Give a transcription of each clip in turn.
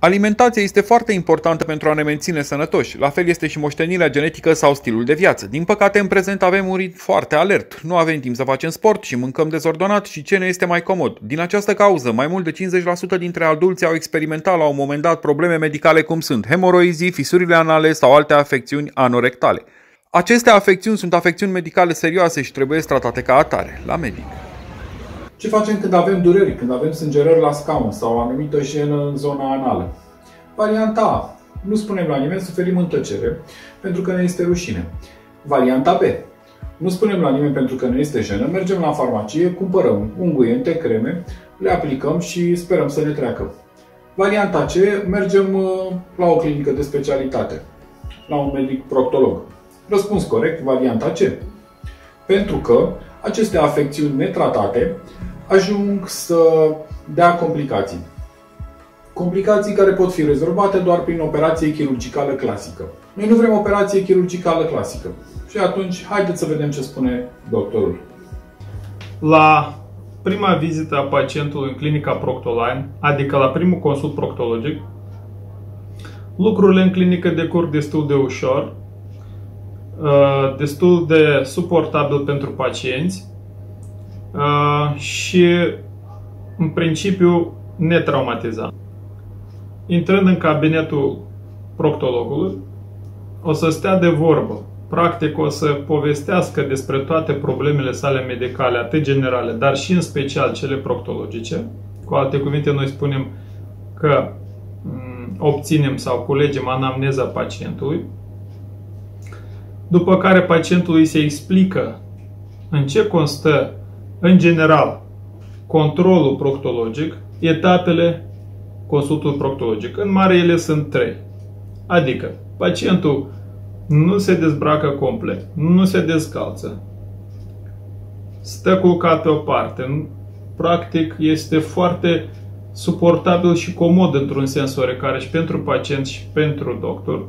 Alimentația este foarte importantă pentru a ne menține sănătoși, la fel este și moștenirea genetică sau stilul de viață. Din păcate, în prezent avem un ritm foarte alert, nu avem timp să facem sport și mâncăm dezordonat și ce ne este mai comod. Din această cauză, mai mult de 50% dintre adulți au experimentat la un moment dat probleme medicale cum sunt hemoroizii, fisurile anale sau alte afecțiuni anorectale. Aceste afecțiuni sunt afecțiuni medicale serioase și trebuie tratate ca atare, la medic. Ce facem când avem dureri, când avem sângerări la scaun sau o anumită jenă în zona anală? Varianta A. Nu spunem la nimeni, suferim în tăcere, pentru că ne este rușine. Varianta B. Nu spunem la nimeni pentru că ne este jenă, mergem la farmacie, cumpărăm unguiente, creme, le aplicăm și sperăm să ne treacă. Varianta C. Mergem la o clinică de specialitate, la un medic proctolog. Răspuns corect, varianta C. Pentru că aceste afecțiuni netratate ajung să dea complicații. Complicații care pot fi rezolvate doar prin operație chirurgicală clasică. Noi nu vrem operație chirurgicală clasică. Și atunci, haideți să vedem ce spune doctorul. La prima vizită a pacientului în clinica Proctoline, adică la primul consult proctologic, lucrurile în clinică decurg destul de ușor, destul de suportabil pentru pacienți și, în principiu, netraumatizant. Intrând în cabinetul proctologului, o să stea de vorbă. Practic o să povestească despre toate problemele sale medicale, atât generale, dar și în special cele proctologice. Cu alte cuvinte, noi spunem că obținem sau culegem anamneza pacientului, după care pacientului se explică în ce constă, în general, controlul proctologic, etapele consultului proctologic. În mare ele sunt 3. Adică, pacientul nu se dezbracă complet, nu se descalță, stă culcat pe o parte. Practic, este foarte suportabil și comod într-un sens oarecare și pentru pacient și pentru doctor.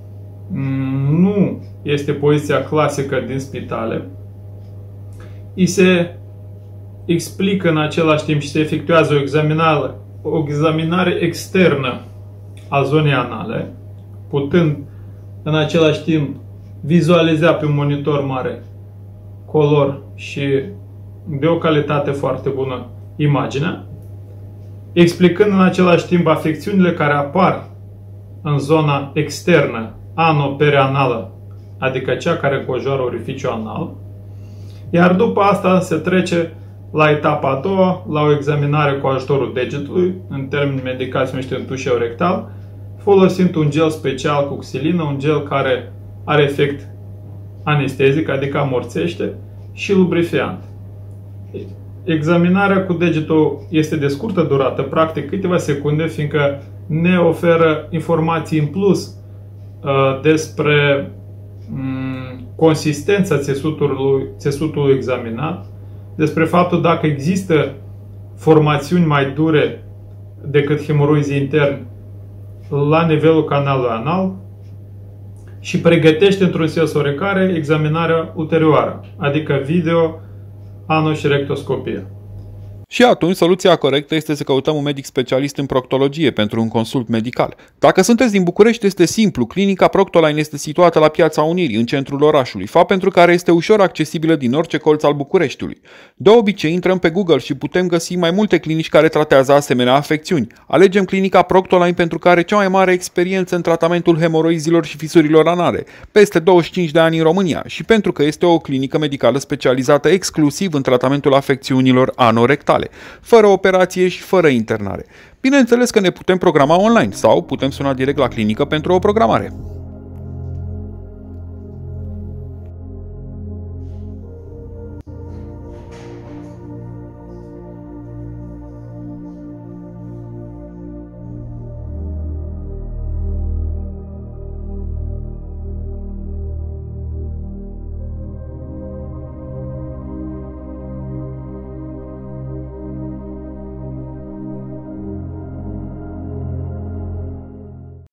Nu este poziția clasică din spitale. I se explică în același timp și se efectuează o examinare externă a zonei anale, putând în același timp vizualiza pe un monitor mare color și de o calitate foarte bună imaginea, explicând în același timp afecțiunile care apar în zona externă ano-perianală, adică cea care înconjoară orificiul anal, iar după asta se trece la etapa a doua, la o examinare cu ajutorul degetului, în termeni medicali se numește tușeu rectal, folosind un gel special cu xilină, un gel care are efect anestezic, adică amorțește, și lubrifiant. Examinarea cu degetul este de scurtă durată, practic câteva secunde, fiindcă ne oferă informații în plus despre consistența țesutului examinat, despre faptul dacă există formațiuni mai dure decât hemoroizii interni la nivelul canalului anal și pregătește într-un sens oarecare examinarea ulterioară, adică video, ano și rectoscopie. Și atunci, soluția corectă este să căutăm un medic specialist în proctologie pentru un consult medical. Dacă sunteți din București, este simplu. Clinica Proctoline este situată la Piața Unirii, în centrul orașului, fapt pentru care este ușor accesibilă din orice colț al Bucureștiului. De obicei, intrăm pe Google și putem găsi mai multe clinici care tratează asemenea afecțiuni. Alegem Clinica Proctoline pentru că are cea mai mare experiență în tratamentul hemoroizilor și fisurilor anale, peste 25 de ani în România, și pentru că este o clinică medicală specializată exclusiv în tratamentul afecțiunilor anorectale, fără operație și fără internare. Bineînțeles că ne putem programa online sau putem suna direct la clinică pentru o programare.